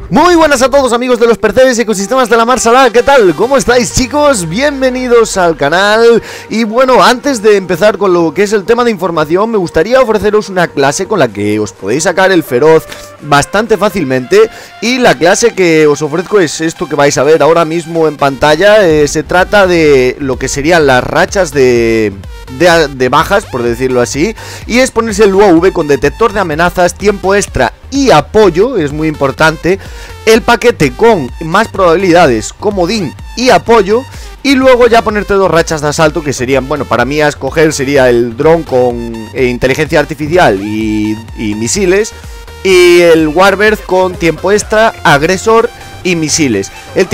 Muy buenas a todos amigos de los percebes y ecosistemas de la Mar Salada. ¿Qué tal? ¿Cómo estáis, chicos? Bienvenidos al canal. Y bueno, antes de empezar con lo que es el tema de información, me gustaría ofreceros una clase con la que os podéis sacar el feroz bastante fácilmente. Y la clase que os ofrezco es esto que vais a ver ahora mismo en pantalla. Se trata de lo que serían las rachas de bajas, por decirlo así. Y es ponerse el UAV con detector de amenazas, tiempo extra y apoyo, es muy importante. El paquete con más probabilidades, comodín y apoyo. Y luego ya ponerte dos rachas de asalto que serían, bueno, para mí a escoger sería el dron con inteligencia artificial y misiles. Y el Warbird con tiempo extra, agresor y misiles.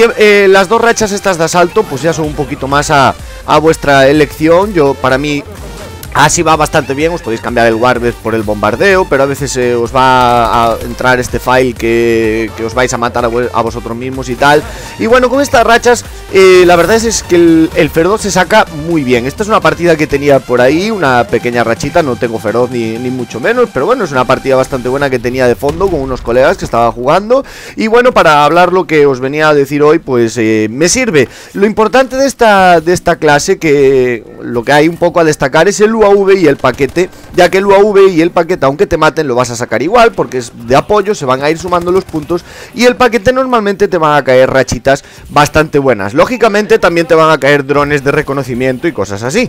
Las dos rachas estas de asalto pues ya son un poquito más a vuestra elección. Para mí así va bastante bien, os podéis cambiar el Warbird por el bombardeo, pero a veces os va a entrar este file que os vais a matar a vosotros mismos y tal. Y bueno, con estas rachas, la verdad es que el feroz se saca muy bien. Esta es una partida que tenía por ahí, una pequeña rachita, no tengo feroz ni mucho menos, pero bueno, es una partida bastante buena que tenía de fondo con unos colegas que estaba jugando. Y bueno, para hablar lo que os venía a decir hoy, pues me sirve. Lo importante de esta clase, que lo que hay un poco a destacar, es el UAV y el paquete, ya que el UAV y el paquete, aunque te maten, lo vas a sacar igual porque es de apoyo, se van a ir sumando los puntos, y el paquete normalmente te van a caer rachitas bastante buenas. Lógicamente también te van a caer drones de reconocimiento y cosas así,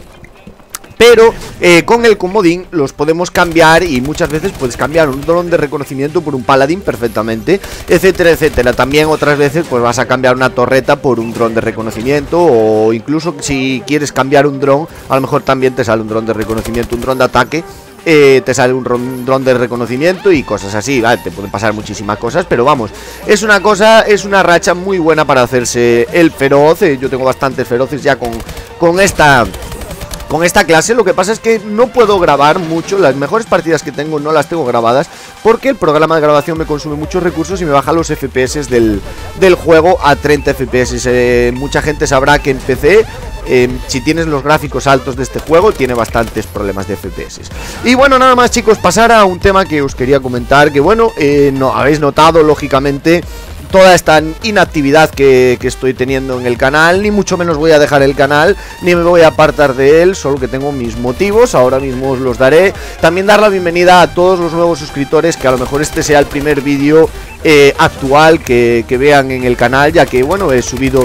pero con el comodín los podemos cambiar, y muchas veces puedes cambiar un dron de reconocimiento por un paladín perfectamente, etcétera, etcétera. También otras veces pues vas a cambiar una torreta por un dron de reconocimiento, o incluso si quieres cambiar un dron, a lo mejor también te sale un dron de reconocimiento, un dron de ataque. Te sale un dron de reconocimiento y cosas así, ¿vale? Te pueden pasar muchísimas cosas, pero vamos, es una racha muy buena para hacerse el feroz. Yo tengo bastantes feroces ya con esta clase. Lo que pasa es que no puedo grabar mucho. Las mejores partidas que tengo no las tengo grabadas porque el programa de grabación me consume muchos recursos y me baja los FPS del juego a 30 FPS. Mucha gente sabrá que en PC, si tienes los gráficos altos de este juego, tiene bastantes problemas de FPS. Y bueno, nada más, chicos, pasar a un tema que os quería comentar. Que bueno, no habéis notado, lógicamente, toda esta inactividad que estoy teniendo en el canal. Ni mucho menos voy a dejar el canal, ni me voy a apartar de él, solo que tengo mis motivos, ahora mismo os los daré. También dar la bienvenida a todos los nuevos suscriptores, que a lo mejor este sea el primer vídeo actual que vean en el canal, ya que bueno, he subido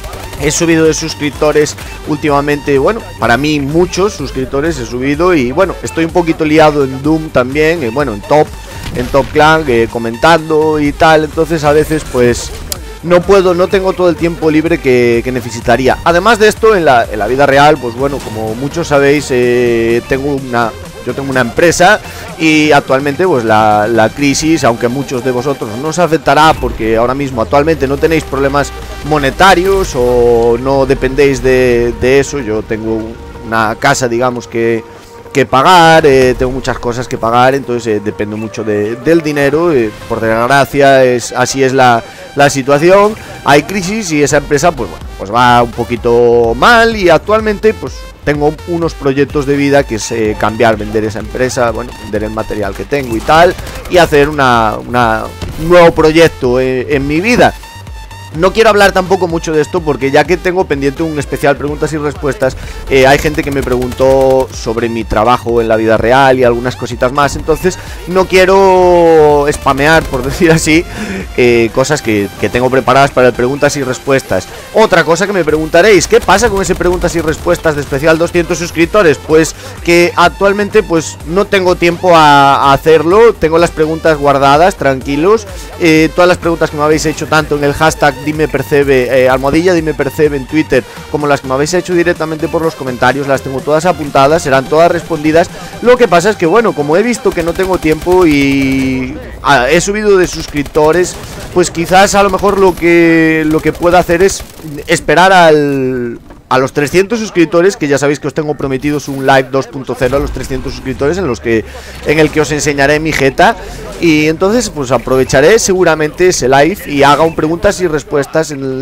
de suscriptores últimamente. Bueno, para mí muchos suscriptores he subido, y bueno, estoy un poquito liado en Doom también, bueno, en Top Clan, comentando y tal. Entonces a veces pues no tengo todo el tiempo libre que necesitaría. Además de esto, en la vida real, pues bueno, como muchos sabéis, yo tengo una empresa, y actualmente pues la crisis, aunque a muchos de vosotros no os afectará porque ahora mismo actualmente no tenéis problemas monetarios o no dependéis de eso. Yo tengo una casa, digamos, que pagar, tengo muchas cosas que pagar, entonces dependo mucho del dinero. Por desgracia así es la situación. Hay crisis y esa empresa pues bueno, pues va un poquito mal, y actualmente pues tengo unos proyectos de vida que es vender esa empresa, bueno, vender el material que tengo y tal, y hacer un nuevo proyecto en mi vida. No quiero hablar tampoco mucho de esto porque ya que tengo pendiente un especial preguntas y respuestas, hay gente que me preguntó sobre mi trabajo en la vida real y algunas cositas más. Entonces no quiero spamear, por decir así, cosas que tengo preparadas para el preguntas y respuestas. Otra cosa que me preguntaréis, ¿qué pasa con ese preguntas y respuestas de especial 200 suscriptores? Pues que actualmente pues no tengo tiempo a hacerlo. Tengo las preguntas guardadas, tranquilos. Todas las preguntas que me habéis hecho, tanto en el hashtag DimePercebe, almohadilla DimePercebe en Twitter, como las que me habéis hecho directamente por los comentarios, las tengo todas apuntadas, serán todas respondidas. Lo que pasa es que bueno, como he visto que no tengo tiempo y he subido de suscriptores, pues quizás a lo mejor lo que pueda hacer es esperar a los 300 suscriptores, que ya sabéis que os tengo prometidos un live 2.0 a los 300 suscriptores en el que os enseñaré mi jeta. Y entonces pues aprovecharé seguramente ese live y haga un preguntas y respuestas en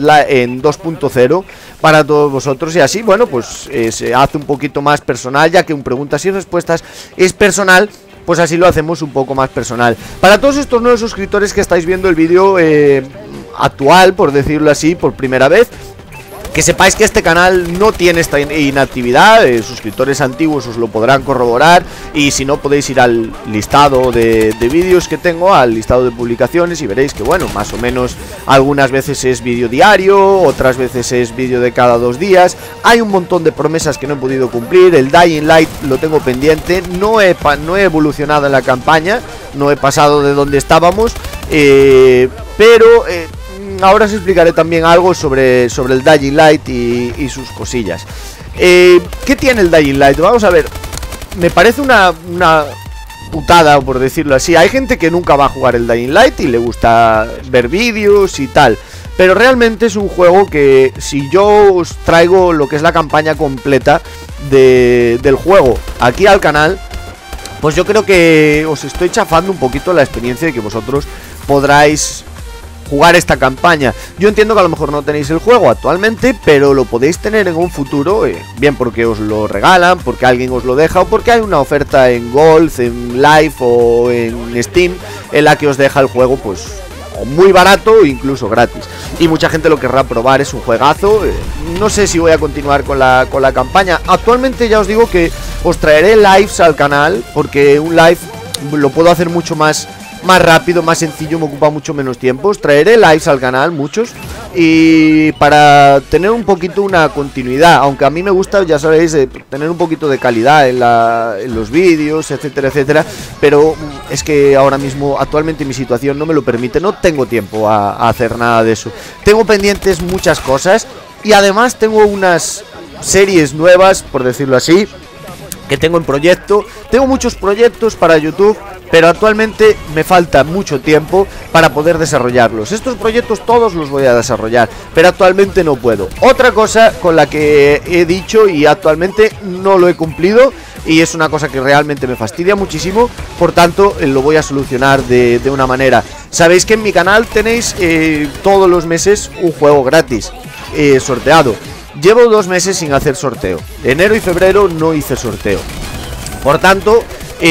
2.0 para todos vosotros, y así bueno pues se hace un poquito más personal, ya que un preguntas y respuestas es personal, pues así lo hacemos un poco más personal. Para todos estos nuevos suscriptores que estáis viendo el vídeo actual, por decirlo así, por primera vez, que sepáis que este canal no tiene esta inactividad. Suscriptores antiguos os lo podrán corroborar. Y si no, podéis ir al listado de vídeos que tengo, al listado de publicaciones, y veréis que, bueno, más o menos algunas veces es vídeo diario, otras veces es vídeo de cada 2 días. Hay un montón de promesas que no he podido cumplir. El Dying Light lo tengo pendiente. No he evolucionado en la campaña, no he pasado de donde estábamos, pero ahora os explicaré también algo sobre el Dying Light y sus cosillas. ¿Qué tiene el Dying Light? Vamos a ver. Me parece una putada, por decirlo así. Hay gente que nunca va a jugar el Dying Light y le gusta ver vídeos y tal, pero realmente es un juego que, si yo os traigo lo que es la campaña completa del juego aquí al canal, pues yo creo que os estoy chafando un poquito la experiencia de que vosotros podráis jugar esta campaña. Yo entiendo que a lo mejor no tenéis el juego actualmente, pero lo podéis tener en un futuro, bien porque os lo regalan, porque alguien os lo deja, o porque hay una oferta en Gold, en Live o en Steam en la que os deja el juego, pues, o muy barato o incluso gratis. Y mucha gente lo querrá probar, es un juegazo. No sé si voy a continuar con la campaña. Actualmente ya os digo que os traeré lives al canal, porque un live lo puedo hacer mucho más rápido, más sencillo, me ocupa mucho menos tiempo. Os traeré lives al canal, muchos, y para tener un poquito una continuidad, aunque a mí me gusta, ya sabéis, tener un poquito de calidad en los vídeos, etcétera, etcétera. Pero es que ahora mismo, actualmente, mi situación no me lo permite, no tengo tiempo a hacer nada de eso. Tengo pendientes muchas cosas, y además tengo unas series nuevas, por decirlo así, que tengo en proyecto. Tengo muchos proyectos para YouTube, pero actualmente me falta mucho tiempo para poder desarrollarlos. Estos proyectos todos los voy a desarrollar, pero actualmente no puedo. Otra cosa con la que he dicho y actualmente no lo he cumplido, y es una cosa que realmente me fastidia muchísimo, por tanto lo voy a solucionar de una manera. Sabéis que en mi canal tenéis todos los meses un juego gratis sorteado. Llevo 2 meses sin hacer sorteo. Enero y febrero no hice sorteo. Por tanto,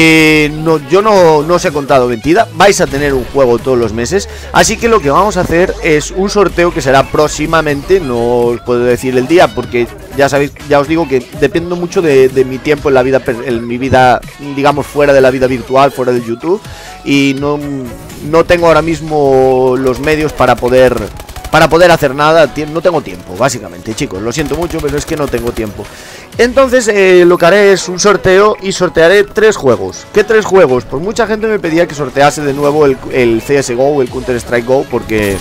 yo no os he contado mentira. Vais a tener un juego todos los meses. Así que lo que vamos a hacer es un sorteo que será próximamente. No os puedo decir el día, porque ya sabéis, ya os digo que dependo mucho de mi tiempo en mi vida, digamos, fuera de la vida virtual, fuera de YouTube. Y no tengo ahora mismo los medios para poder hacer nada. No tengo tiempo, básicamente, chicos, lo siento mucho, pero es que no tengo tiempo. Entonces lo que haré es un sorteo, y sortearé 3 juegos. ¿Qué 3 juegos? Pues mucha gente me pedía que sortease de nuevo el CSGO, el Counter Strike Go, porque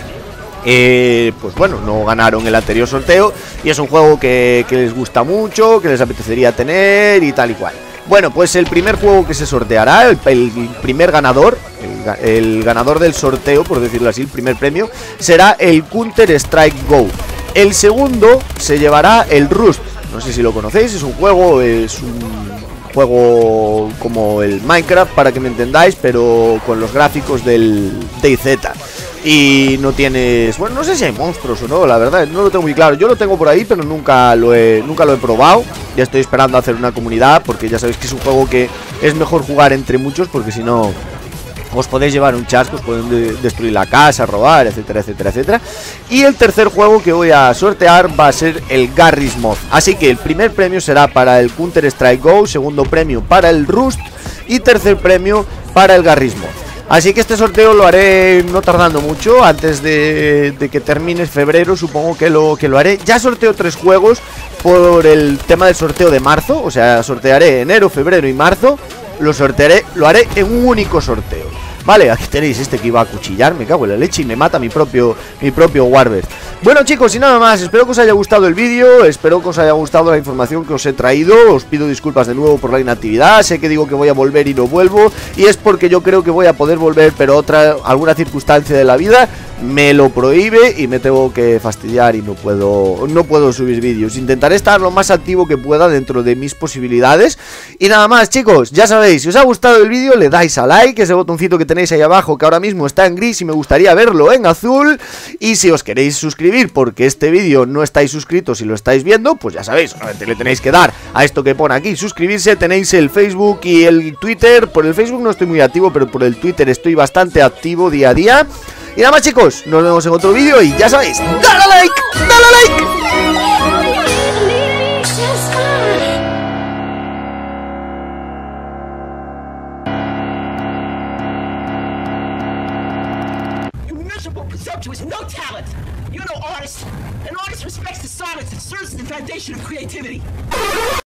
pues bueno, no ganaron el anterior sorteo, y es un juego que les gusta mucho, que les apetecería tener y tal y cual. Bueno, pues el primer juego que se sorteará, el primer ganador, el ganador del sorteo, por decirlo así, el primer premio, será el Counter Strike Go. El segundo se llevará el Rust. No sé si lo conocéis, es un juego como el Minecraft, para que me entendáis, pero con los gráficos del DayZ. Y no tienes... Bueno, no sé si hay monstruos o no, la verdad, no lo tengo muy claro. Yo lo tengo por ahí, pero nunca lo he probado. Ya estoy esperando a hacer una comunidad, porque ya sabéis que es un juego que es mejor jugar entre muchos, porque si no os podéis llevar un chasco, os pueden destruir la casa, robar, etcétera, etcétera, etcétera. Y el tercer juego que voy a sortear va a ser el Garry's Mod. Así que el primer premio será para el Counter Strike Go, segundo premio para el Rust y tercer premio para el Garry's Mod. Así que este sorteo lo haré no tardando mucho, antes de que termine febrero, supongo que lo haré. Ya sorteo 3 juegos por el tema del sorteo de marzo, o sea, sortearé enero, febrero y marzo. Lo haré en un único sorteo. Vale, aquí tenéis este que iba a cuchillar, me cago en la leche, y me mata mi propio Warbird. Bueno, chicos, y nada más, espero que os haya gustado el vídeo, espero que os haya gustado la información que os he traído. Os pido disculpas de nuevo por la inactividad, sé que digo que voy a volver y no vuelvo, y es porque yo creo que voy a poder volver, pero alguna circunstancia de la vida me lo prohíbe y me tengo que fastidiar y no puedo subir vídeos. Intentaré estar lo más activo que pueda dentro de mis posibilidades. Y nada más, chicos, ya sabéis, si os ha gustado el vídeo le dais a like, ese botoncito que tenéis ahí abajo que ahora mismo está en gris y me gustaría verlo en azul. Y si os queréis suscribir porque este vídeo no estáis suscritos y lo estáis viendo, pues ya sabéis, solamente le tenéis que dar a esto que pone aquí, suscribirse. Tenéis el Facebook y el Twitter. Por el Facebook no estoy muy activo, pero por el Twitter estoy bastante activo día a día. Y nada más, chicos, nos vemos en otro vídeo y ya sabéis, ¡dale a like! ¡Dale a like! Presumptuous, no talent. You're no artist. An artist respects the silence that serves as the foundation of creativity.